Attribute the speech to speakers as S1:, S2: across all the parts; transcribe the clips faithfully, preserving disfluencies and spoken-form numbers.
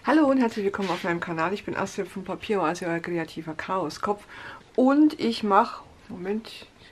S1: Hallo und herzlich willkommen auf meinem Kanal. Ich bin Astrid von Papieroase, euer kreativer Chaoskopf. Und ich mache, Moment,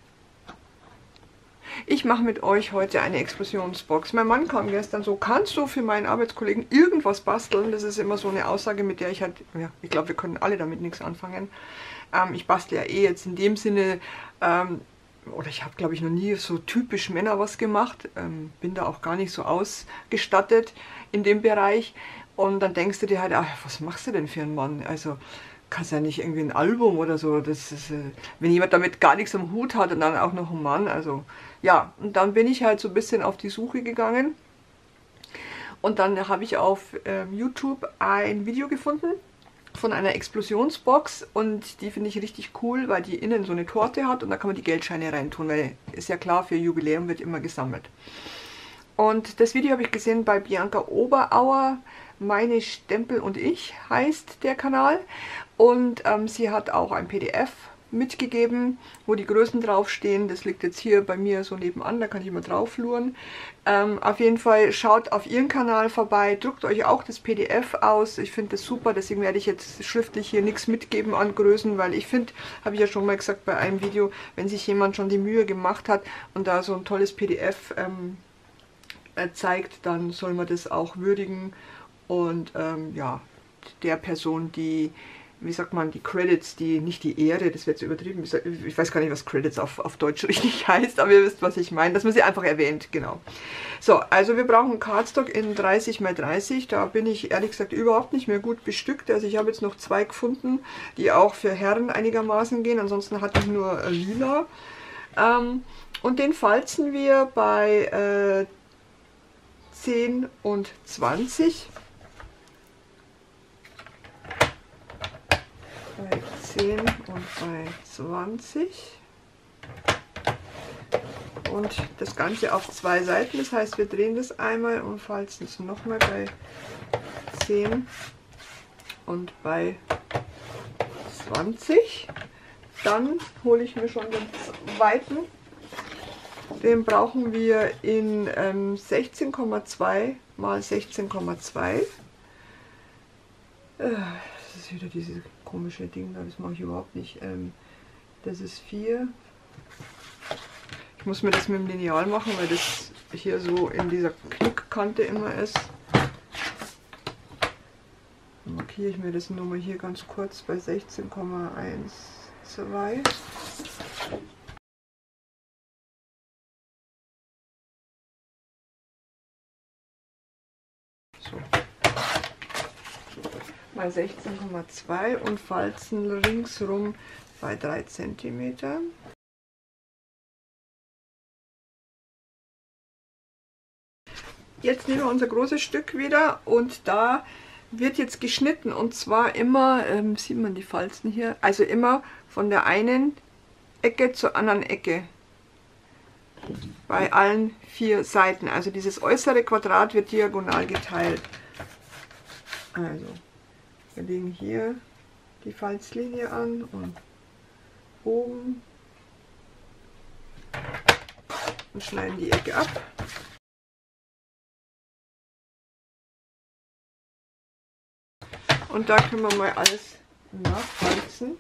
S1: ich mache mit euch heute eine Explosionsbox. Mein Mann kam gestern so, kannst du für meinen Arbeitskollegen irgendwas basteln? Das ist immer so eine Aussage, mit der ich halt, ja, ich glaube, wir können alle damit nichts anfangen. Ähm, ich bastle ja eh jetzt in dem Sinne, ähm, oder ich habe, glaube ich, noch nie so typisch Männer was gemacht. Ähm, bin da auch gar nicht so ausgestattet in dem Bereich. Und dann denkst du dir halt, ach, was machst du denn für einen Mann? Also kannst ja nicht irgendwie ein Album oder so. Das ist, äh, wenn jemand damit gar nichts am Hut hat und dann auch noch ein Mann. Also ja, und dann bin ich halt so ein bisschen auf die Suche gegangen. Und dann habe ich auf ähm, YouTube ein Video gefunden von einer Explosionsbox. Und die finde ich richtig cool, weil die innen so eine Torte hat. Und da kann man die Geldscheine reintun, weil ist ja klar, für Jubiläum wird immer gesammelt. Und das Video habe ich gesehen bei Bianca Oberauer. Meine Stempel und ich heißt der Kanal. Und ähm, sie hat auch ein P D F mitgegeben, wo die Größen draufstehen. Das liegt jetzt hier bei mir so nebenan, da kann ich mal drauf luren. Ähm, auf jeden Fall schaut auf ihren Kanal vorbei, druckt euch auch das P D F aus. Ich finde das super, deswegen werde ich jetzt schriftlich hier nichts mitgeben an Größen, weil ich finde, habe ich ja schon mal gesagt bei einem Video, wenn sich jemand schon die Mühe gemacht hat und da so ein tolles P D F ähm, zeigt, dann soll man das auch würdigen. Und ähm, ja, der Person, die, wie sagt man, die Credits, die, nicht die Ehre, das wird jetzt übertrieben, ich weiß gar nicht, was Credits auf, auf Deutsch richtig heißt, aber ihr wisst, was ich meine, dass man sie einfach erwähnt, genau. So, also wir brauchen Cardstock in dreißig mal dreißig, da bin ich ehrlich gesagt überhaupt nicht mehr gut bestückt, also ich habe jetzt noch zwei gefunden, die auch für Herren einigermaßen gehen, ansonsten hatte ich nur äh, lila. Ähm, und den falzen wir bei äh, zehn und zwanzig. Bei zehn und bei zwanzig und das Ganze auf zwei Seiten, das heißt wir drehen das einmal und falzen es nochmal bei zehn und bei zwanzig. Dann hole ich mir schon den zweiten, den brauchen wir in ähm, sechzehn Komma zwei mal sechzehn Komma zwei. Äh, das ist wieder dieses komische Ding, das mache ich überhaupt nicht. Ähm, das ist vier. Ich muss mir das mit dem Lineal machen, weil das hier so in dieser Knickkante immer ist. Dann markiere ich mir das nur mal hier ganz kurz bei sechzehn Komma zwölf. So. Mal sechzehn Komma zwei und falzen ringsrum bei drei Zentimeter. Jetzt nehmen wir unser großes Stück wieder und da wird jetzt geschnitten und zwar immer, ähm, sieht man die Falzen hier, also immer von der einen Ecke zur anderen Ecke. Bei allen vier Seiten. Also dieses äußere Quadrat wird diagonal geteilt. Also wir legen hier die Falzlinie an und oben und schneiden die Ecke ab. Und da können wir mal alles nachfalzen.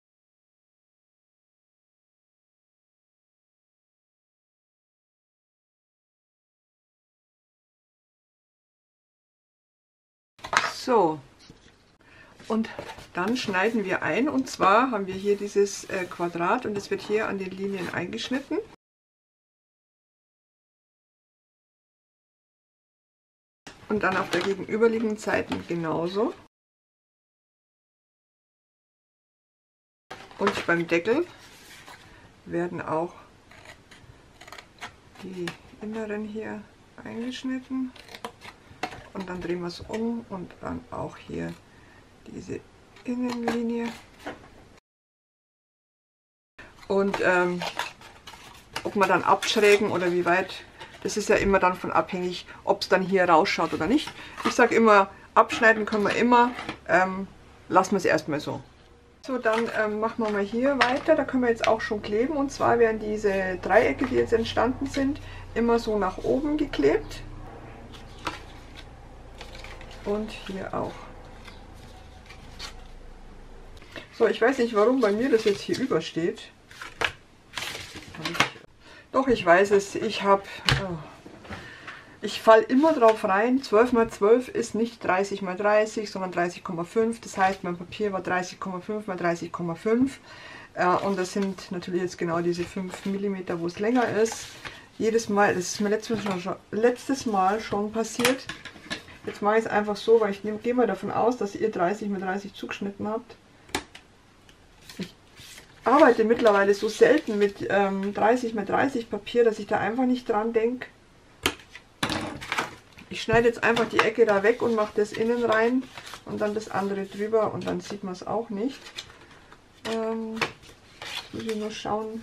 S1: So. Und dann schneiden wir ein, und zwar haben wir hier dieses äh, Quadrat und es wird hier an den Linien eingeschnitten. Und dann auf der gegenüberliegenden Seite genauso. Und beim Deckel werden auch die inneren hier eingeschnitten. Und dann drehen wir es um und dann auch hier diese Innenlinie. Und ähm, ob man dann abschrägen oder wie weit, das ist ja immer dann von abhängig, ob es dann hier rausschaut oder nicht. Ich sage immer, abschneiden können wir immer, ähm, lassen wir es erstmal so. So, dann ähm, machen wir mal hier weiter, da können wir jetzt auch schon kleben. Und zwar werden diese Dreiecke, die jetzt entstanden sind, immer so nach oben geklebt. Und hier auch So, ich weiß nicht, warum bei mir das jetzt hier übersteht. Doch, ich weiß es. Ich habe... Oh, ich falle immer drauf rein. zwölf mal zwölf ist nicht dreißig mal dreißig, sondern dreißig Komma fünf. Das heißt, mein Papier war dreißig Komma fünf mal dreißig Komma fünf. Äh, und das sind natürlich jetzt genau diese fünf Millimeter, wo es länger ist. Jedes Mal, das ist mir letztes Mal schon, letztes Mal schon passiert. Jetzt mache ich es einfach so, weil ich gehe mal davon aus, dass ihr dreißig mal dreißig zugeschnitten habt. Ich arbeite mittlerweile so selten mit ähm, dreißig mal dreißig Papier, dass ich da einfach nicht dran denke. Ich schneide jetzt einfach die Ecke da weg und mache das innen rein und dann das andere drüber und dann sieht man es auch nicht. Ähm, jetzt muss ich nur schauen,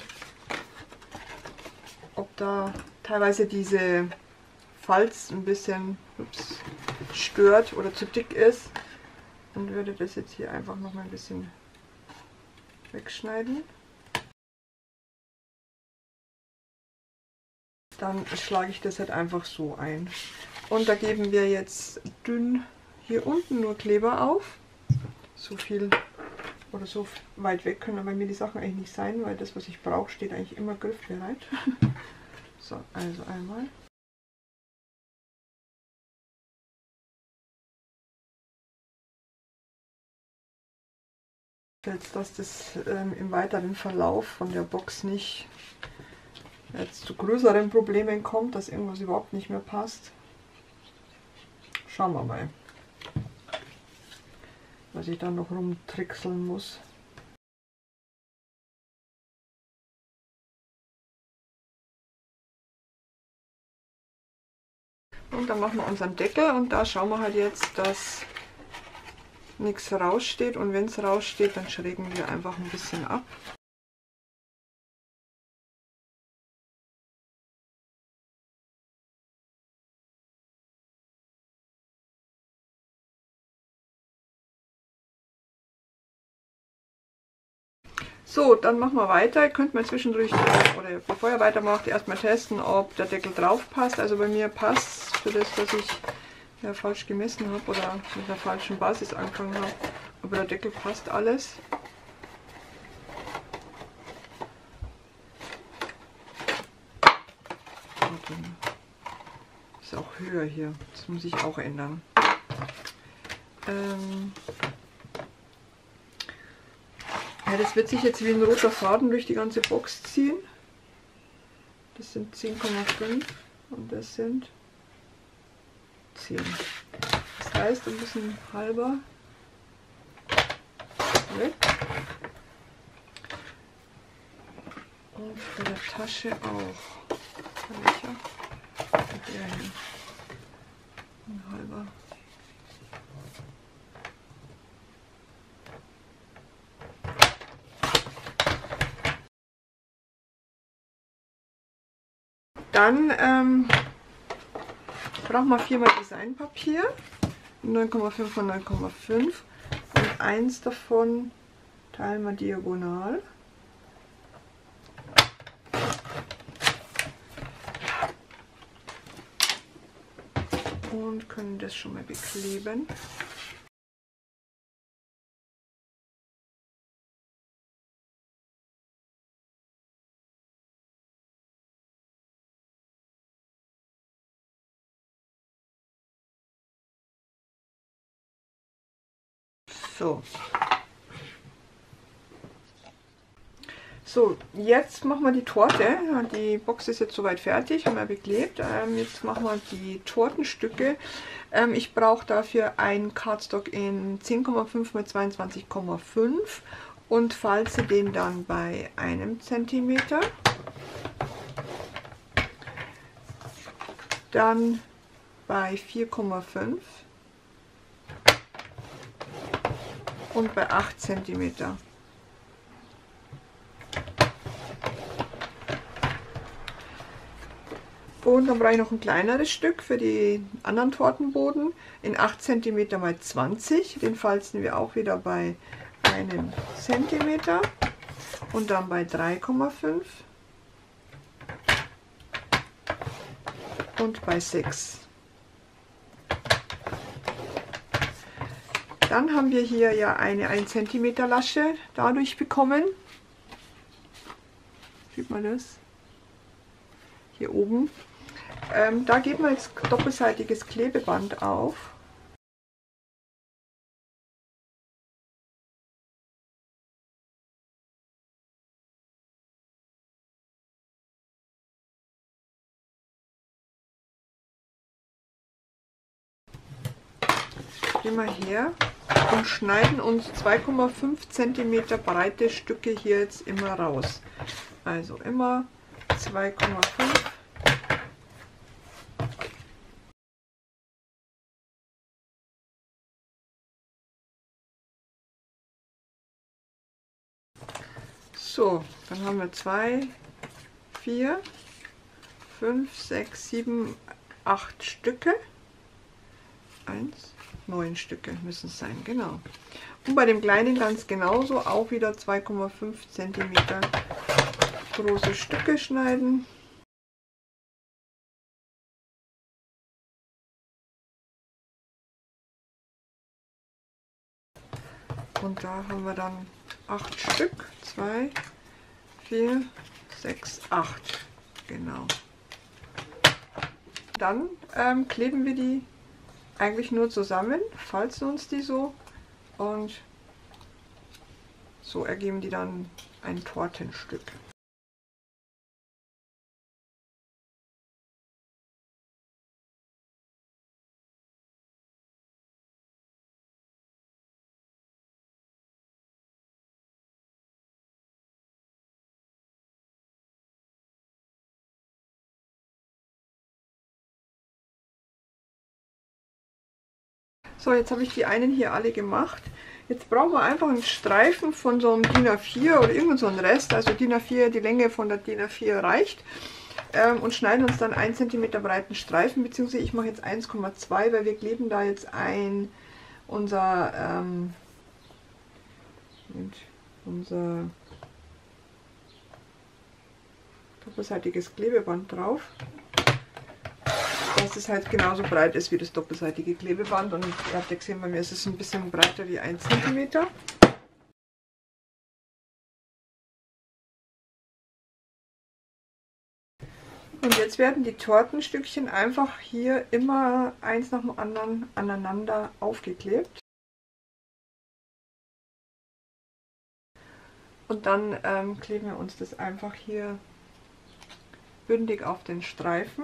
S1: ob da teilweise diese Falz ein bisschen ups, stört oder zu dick ist. Und würde das jetzt hier einfach noch mal ein bisschen wegschneiden. Dann schlage ich das halt einfach so ein. Und da geben wir jetzt dünn hier unten nur Kleber auf. So viel oder so weit weg können bei mir die Sachen eigentlich nicht sein, weil das, was ich brauche, steht eigentlich immer griffbereit. So, also einmal. Jetzt, dass das ähm, im weiteren Verlauf von der Box nicht jetzt zu größeren Problemen kommt, dass irgendwas überhaupt nicht mehr passt. Schauen wir mal, was ich dann noch rumtrickseln muss. Und dann machen wir unseren Deckel und da schauen wir halt jetzt, dass nichts raussteht, und wenn es raussteht, dann schrägen wir einfach ein bisschen ab. So, dann machen wir weiter. Ihr könnt mal zwischendurch, oder bevor ihr weitermacht, erstmal testen, ob der Deckel drauf passt. Also bei mir passt es für das, dass ich ja, falsch gemessen habe oder mit einer falschen Basis angefangen habe. Aber der Deckel passt alles. Ist auch höher hier. Das muss ich auch ändern. Ähm Ja, das wird sich jetzt wie ein roter Faden durch die ganze Box ziehen. Das sind zehn Komma fünf und das sind zehn. Das heißt, ein bisschen halber weg. Und bei der Tasche auch. Welcher? Der hier. Ein halber. Dann ähm, brauchen wir viermal Designpapier, neun Komma fünf von neun Komma fünf, und eins davon teilen wir diagonal. Und können das schon mal bekleben. So. So, jetzt machen wir die Torte. Die Box ist jetzt soweit fertig, haben wir beklebt. Ähm, jetzt machen wir die Tortenstücke. Ähm, ich brauche dafür einen Cardstock in zehn Komma fünf mal zweiundzwanzig Komma fünf und falze den dann bei einem Zentimeter. Dann bei vier Komma fünf und bei acht Zentimeter. Und dann brauche ich noch ein kleineres Stück für die anderen Tortenboden in acht Zentimeter mal zwanzig. Den falzen wir auch wieder bei einem Zentimeter und dann bei drei Komma fünf und bei sechs. Dann haben wir hier ja eine ein Zentimeter Lasche dadurch bekommen. Sieht man das? Hier oben. Ähm, da geben wir jetzt doppelseitiges Klebeband auf. Gehen wir her und schneiden uns zwei Komma fünf Zentimeter breite Stücke hier jetzt immer raus. Also immer zwei Komma fünf. So, dann haben wir zwei, vier, fünf, sechs, sieben, acht Stücke. Eins, neun Stücke müssen es sein, genau. Und bei dem kleinen ganz genauso, auch wieder zwei Komma fünf Zentimeter große Stücke schneiden. Und da haben wir dann acht Stück. zwei, vier, sechs, acht. Genau. Dann ähm, kleben wir die eigentlich nur zusammen, falzen uns die so und so ergeben die dann ein Tortenstück. So, jetzt habe ich die einen hier alle gemacht. Jetzt brauchen wir einfach einen Streifen von so einem DIN A vier oder irgend so einen Rest. Also DIN A vier, die Länge von der DIN A vier reicht. Ähm, und schneiden uns dann einen Zentimeter breiten Streifen, beziehungsweise ich mache jetzt eins Komma zwei, weil wir kleben da jetzt ein unser, ähm, unser doppelseitiges Klebeband drauf. Dass es halt genauso breit ist wie das doppelseitige Klebeband, und ihr habt ja gesehen, bei mir ist es ein bisschen breiter wie ein Zentimeter. Und jetzt werden die Tortenstückchen einfach hier immer eins nach dem anderen aneinander aufgeklebt. Und dann ähm, kleben wir uns das einfach hier bündig auf den Streifen.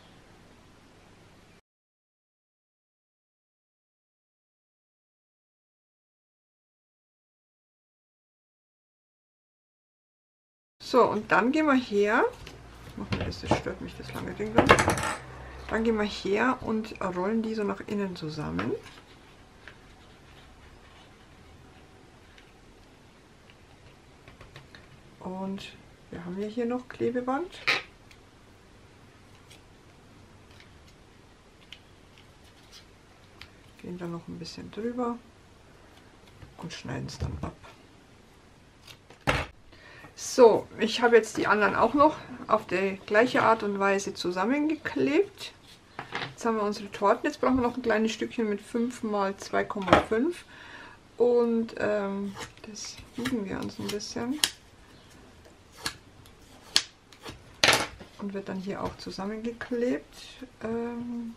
S1: So, und dann gehen wir her, machen wir das, das stört mich, das lange Ding dann. Dann gehen wir her und rollen die so nach innen zusammen. Und wir haben ja hier noch Klebeband. Gehen da noch ein bisschen drüber und schneiden es dann ab. So, ich habe jetzt die anderen auch noch auf die gleiche Art und Weise zusammengeklebt. Jetzt haben wir unsere Torten. Jetzt brauchen wir noch ein kleines Stückchen mit fünf mal zwei Komma fünf. Und ähm, das biegen wir uns ein bisschen. Und wird dann hier auch zusammengeklebt. Ähm,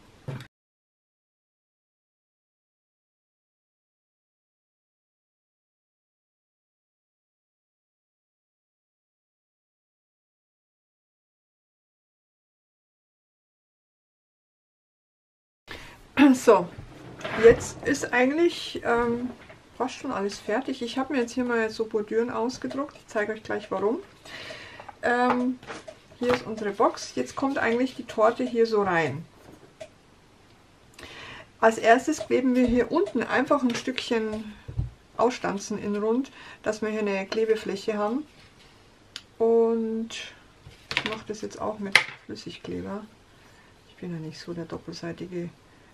S1: So, jetzt ist eigentlich ähm, fast schon alles fertig. Ich habe mir jetzt hier mal so Bordüren ausgedruckt. Ich zeige euch gleich warum. Ähm, hier ist unsere Box. Jetzt kommt eigentlich die Torte hier so rein. Als erstes kleben wir hier unten einfach ein Stückchen ausstanzen in rund, dass wir hier eine Klebefläche haben. Und ich mache das jetzt auch mit Flüssigkleber. Ich bin ja nicht so der doppelseitige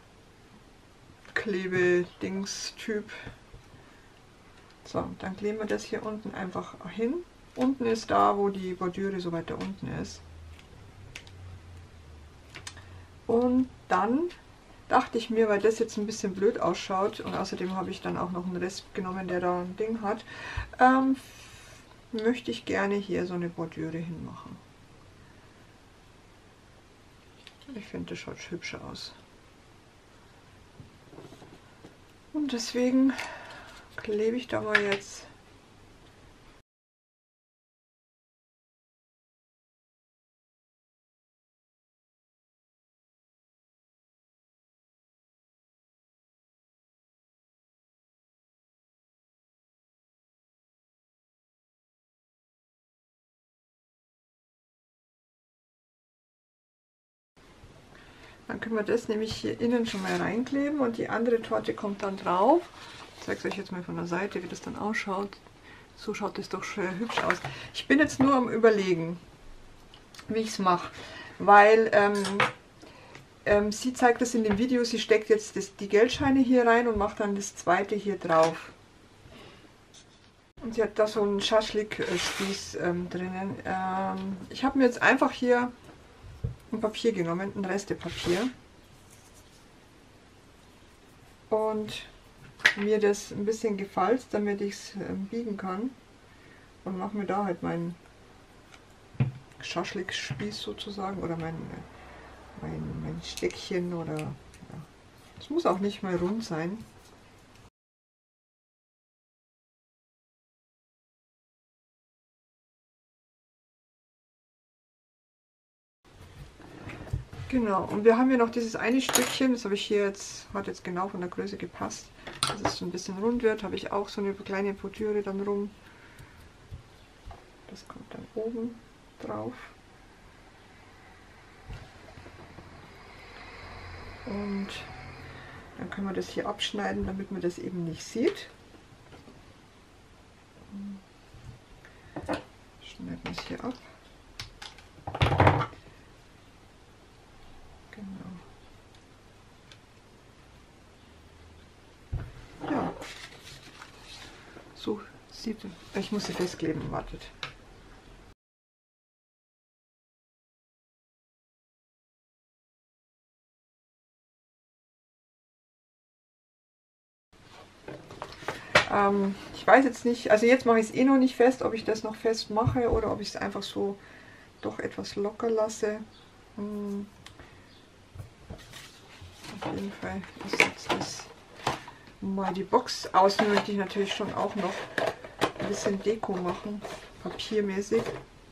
S1: Klebe-Dings-Typ. So, dann kleben wir das hier unten einfach hin. Unten ist da, wo die Bordüre so weiter unten ist. Und dann, dachte ich mir, weil das jetzt ein bisschen blöd ausschaut und außerdem habe ich dann auch noch einen Rest genommen, der da ein Ding hat, ähm, möchte ich gerne hier so eine Bordüre hinmachen. Ich finde, das schaut hübsch aus. Und deswegen klebe ich da mal jetzt Dann können wir das nämlich hier innen schon mal reinkleben und die andere Torte kommt dann drauf. Ich zeige es euch jetzt mal von der Seite, wie das dann ausschaut. So schaut das doch schön hübsch aus. Ich bin jetzt nur am Überlegen, wie ich es mache, weil ähm, ähm, sie zeigt das in dem Video, sie steckt jetzt das, die Geldscheine hier rein und macht dann das zweite hier drauf. Und sie hat da so einen Schaschlik-Spieß ähm, drinnen. Ähm, ich habe mir jetzt einfach hier ein Papier genommen, ein Restepapier, und mir das ein bisschen gefalzt, damit ich es äh, biegen kann, und mache mir da halt meinen Schaschlik-Spieß sozusagen oder mein, mein, mein Steckchen oder es ja. Muss auch nicht mal rund sein. Genau, und wir haben hier noch dieses eine Stückchen, das habe ich hier jetzt, hat jetzt genau von der Größe gepasst, dass es so ein bisschen rund wird, habe ich auch so eine kleine Bordüre dann rum. Das kommt dann oben drauf. Und dann können wir das hier abschneiden, damit man das eben nicht sieht. Schneiden wir es hier ab. Ja, so sieht es. Ich muss sie festkleben, wartet. Ähm, ich weiß jetzt nicht, also jetzt mache ich es eh noch nicht fest, ob ich das noch fest mache oder ob ich es einfach so doch etwas locker lasse. Hm. Auf jeden Fall ist jetzt das mal die Box. Außen möchte ich natürlich schon auch noch ein bisschen Deko machen, papiermäßig.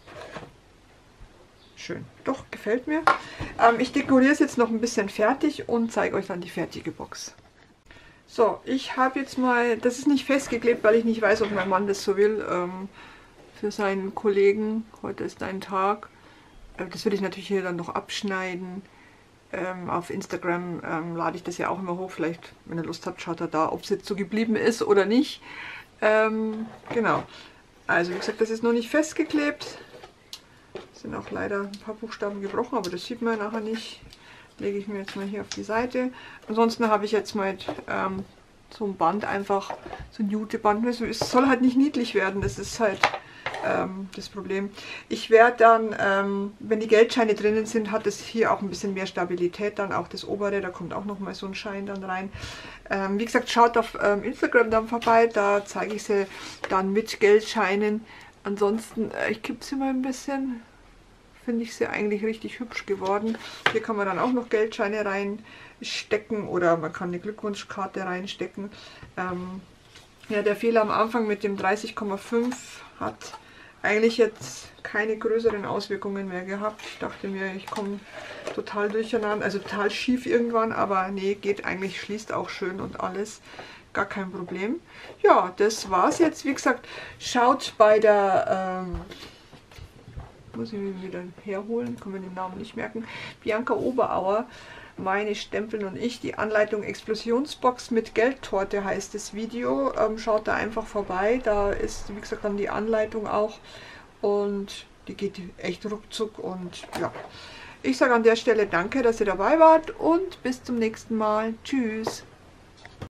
S1: Schön, doch, gefällt mir. Ähm, ich dekoriere es jetzt noch ein bisschen fertig und zeige euch dann die fertige Box. So, ich habe jetzt mal, das ist nicht festgeklebt, weil ich nicht weiß, ob mein Mann das so will, ähm, für seinen Kollegen. Heute ist ein Tag. Äh, das würde ich natürlich hier dann noch abschneiden. Ähm, auf Instagram ähm, lade ich das ja auch immer hoch. Vielleicht, wenn ihr Lust habt, schaut er da, ob es jetzt so geblieben ist oder nicht. Ähm, genau. Also, wie gesagt, das ist noch nicht festgeklebt. Es sind auch leider ein paar Buchstaben gebrochen, aber das sieht man nachher nicht. Lege ich mir jetzt mal hier auf die Seite. Ansonsten habe ich jetzt mal ähm, so ein Band, einfach so ein Juteband. Es soll halt nicht niedlich werden, das ist halt ähm, das Problem. Ich werde dann, ähm, wenn die Geldscheine drinnen sind, hat es hier auch ein bisschen mehr Stabilität, dann auch das obere, da kommt auch noch mal so ein Schein dann rein. Ähm, wie gesagt, schaut auf ähm, Instagram dann vorbei, da zeige ich sie dann mit Geldscheinen. Ansonsten, äh, ich kippe sie mal ein bisschen. Finde ich sie eigentlich richtig hübsch geworden. Hier kann man dann auch noch Geldscheine reinstecken oder man kann eine Glückwunschkarte reinstecken. Ähm, ja, der Fehler am Anfang mit dem dreißig Komma fünf hat eigentlich jetzt keine größeren Auswirkungen mehr gehabt. Ich dachte mir, ich komme total durcheinander, also total schief irgendwann, aber nee, geht eigentlich, schließt auch schön und alles. Gar kein Problem. Ja, das war's jetzt. Wie gesagt, schaut bei der... Ähm, muss ich mir wieder herholen, kann mir den Namen nicht merken. Bianca Oberauer, meine Stempeln und ich, die Anleitung Explosionsbox mit Geldtorte heißt das Video. Ähm, schaut da einfach vorbei, da ist, wie gesagt, dann die Anleitung auch und die geht echt ruckzuck. Und ja, ich sage an der Stelle danke, dass ihr dabei wart und bis zum nächsten Mal. Tschüss!